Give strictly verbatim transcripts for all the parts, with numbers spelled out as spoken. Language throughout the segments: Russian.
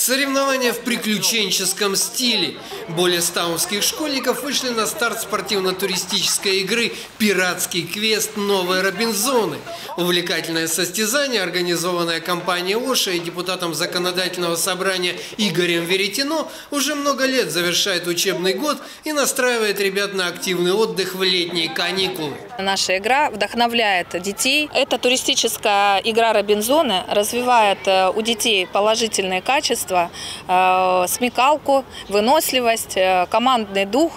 Соревнования в приключенческом стиле. Более ста омских школьников вышли на старт спортивно-туристической игры «Пиратский квест. Новые Робинзоны». Увлекательное состязание, организованное компанией «Оша» и депутатом законодательного собрания Игорем Веретено, уже много лет завершает учебный год и настраивает ребят на активный отдых в летние каникулы. Наша игра вдохновляет детей. Это туристическая игра «Робинзоны», развивает у детей положительные качества, смекалку, выносливость, командный дух.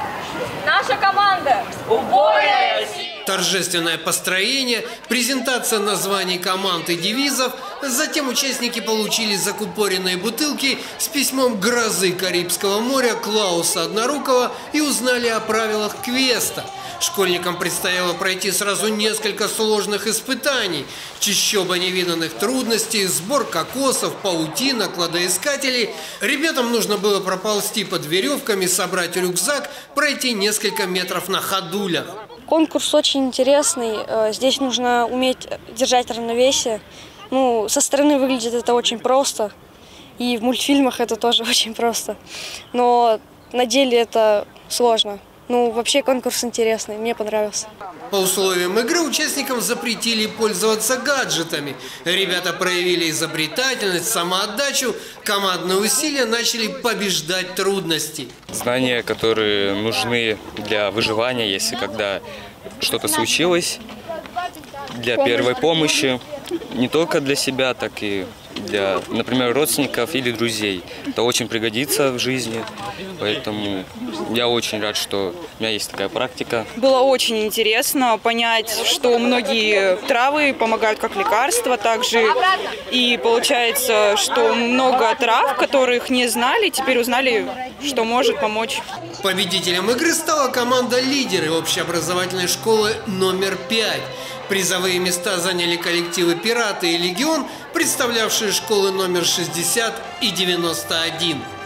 Наша команда убойная! Торжественное построение, презентация названий команд и девизов. Затем участники получили закупоренные бутылки с письмом грозы Карибского моря Клауса Однорукого и узнали о правилах квеста. Школьникам предстояло пройти сразу несколько сложных испытаний. Чищоба невиданных трудностей, сбор кокосов, паутина, кладоискателей. Ребятам нужно было проползти под веревками, собрать рюкзак, пройти несколько метров на ходулях. Конкурс очень интересный. Здесь нужно уметь держать равновесие. Ну, со стороны выглядит это очень просто. И в мультфильмах это тоже очень просто. Но на деле это сложно. Ну, вообще конкурс интересный, мне понравился. По условиям игры участникам запретили пользоваться гаджетами. Ребята проявили изобретательность, самоотдачу, командные усилия, начали побеждать трудности. Знания, которые нужны для выживания, если когда что-то случилось, для первой помощи, не только для себя, так и для, например, родственников или друзей. Это очень пригодится в жизни, поэтому я очень рад, что у меня есть такая практика. Было очень интересно понять, что многие травы помогают как лекарства, также и получается, что много трав, которых не знали, теперь узнали, что может помочь. Победителем игры стала команда «Лидеры» общеобразовательной школы номер пять. Призовые места заняли коллективы «Пираты» и «Легион», представлявшие школы номер шестьдесят и девяносто один.